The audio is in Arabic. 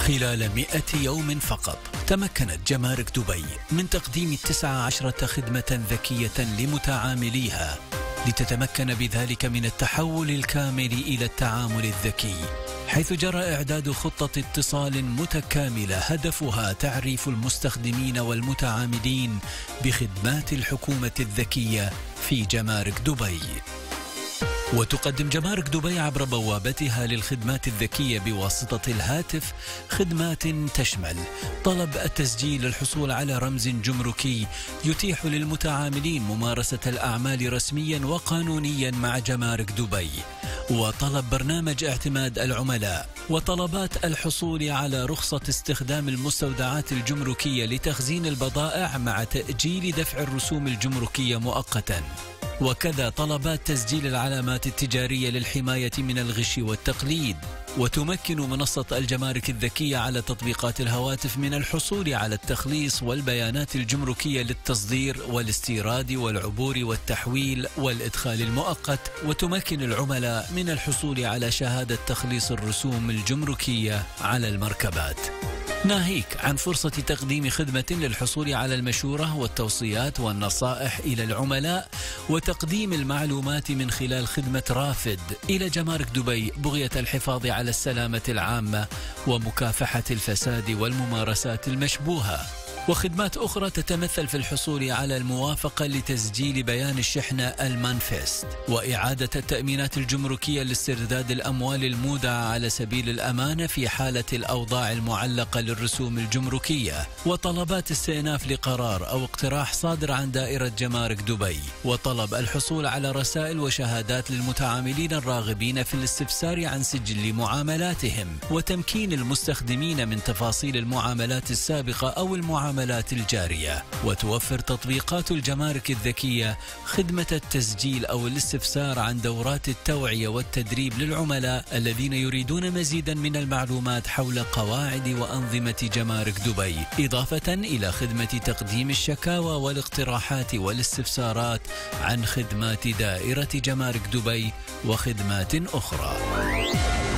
خلال 100 يوم فقط تمكنت جمارك دبي من تقديم 19 خدمة ذكية لمتعامليها، لتتمكن بذلك من التحول الكامل إلى التعامل الذكي، حيث جرى إعداد خطة اتصال متكاملة هدفها تعريف المستخدمين والمتعاملين بخدمات الحكومة الذكية في جمارك دبي. وتقدم جمارك دبي عبر بوابتها للخدمات الذكية بواسطة الهاتف خدمات تشمل طلب التسجيل للحصول على رمز جمركي يتيح للمتعاملين ممارسة الأعمال رسميا وقانونيا مع جمارك دبي، وطلب برنامج اعتماد العملاء، وطلبات الحصول على رخصة استخدام المستودعات الجمركية لتخزين البضائع مع تأجيل دفع الرسوم الجمركية مؤقتا، وكذا طلبات تسجيل العلامات التجارية للحماية من الغش والتقليد. وتمكن منصة الجمارك الذكية على تطبيقات الهواتف من الحصول على التخليص والبيانات الجمركية للتصدير والاستيراد والعبور والتحويل والإدخال المؤقت، وتمكن العملاء من الحصول على شهادة تخليص الرسوم الجمركية على المركبات، ناهيك عن فرصة تقديم خدمة للحصول على المشورة والتوصيات والنصائح إلى العملاء، وتقديم المعلومات من خلال خدمة رافد إلى جمارك دبي بغية الحفاظ على السلامة العامة ومكافحة الفساد والممارسات المشبوهة. وخدمات أخرى تتمثل في الحصول على الموافقة لتسجيل بيان الشحنة المانفست، وإعادة التأمينات الجمركية لاسترداد الأموال المودعة على سبيل الأمانة في حالة الأوضاع المعلقة للرسوم الجمركية، وطلبات استئناف لقرار أو اقتراح صادر عن دائرة جمارك دبي، وطلب الحصول على رسائل وشهادات للمتعاملين الراغبين في الاستفسار عن سجل معاملاتهم، وتمكين المستخدمين من تفاصيل المعاملات السابقة أو المعاملات الجارية. وتوفر تطبيقات الجمارك الذكية خدمة التسجيل أو الاستفسار عن دورات التوعية والتدريب للعملاء الذين يريدون مزيدا من المعلومات حول قواعد وأنظمة جمارك دبي، إضافة إلى خدمة تقديم الشكاوى والاقتراحات والاستفسارات عن خدمات دائرة جمارك دبي وخدمات أخرى.